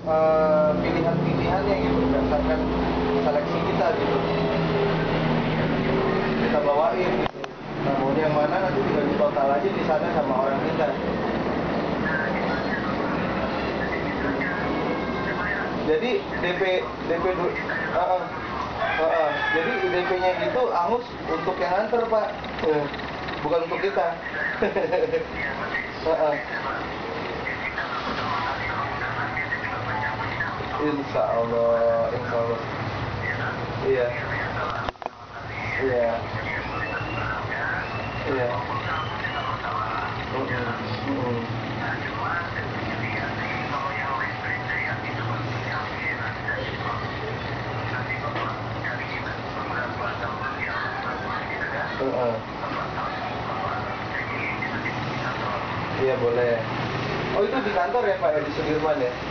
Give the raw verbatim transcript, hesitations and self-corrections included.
eh, pilihan-pilihannya gitu berdasarkan seleksi kita gitu. Kita bawain gitu. Nah, mau yang mana nanti tinggal di total aja di sana sama orang kita. Jadi D P D P du- uh, uh, uh, uh. Jadi D P-nya itu angus untuk yang antar Pak, uh, bukan untuk kita. uh, uh. Insya Allah, Insya Allah. Iya, iya, iya. Mm-mm, mm-mm. Uh-uh. Iya boleh. Oh itu di kantor ya Pak ya, di Sudirman ya?